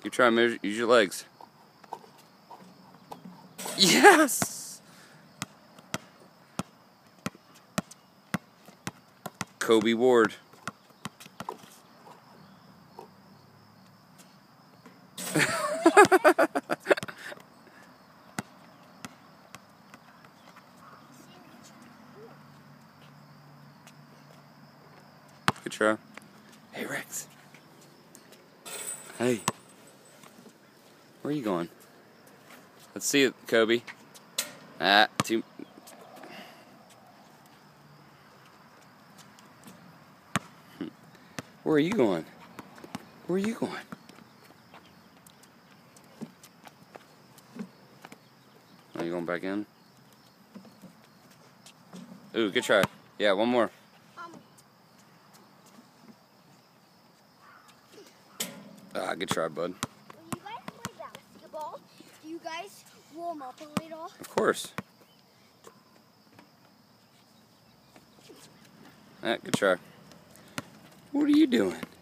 Keep trying to use your legs. Yes! Kobe Ward. Good try. Hey, Rex. Hey. Where are you going? Let's see it, Kobe. Too. Where are you going? Where are you going? Are you going back in? Ooh, good try. Yeah, one more. Good try, bud. When you guys play basketball, do you guys warm up a little? Of course. Good try. What are you doing?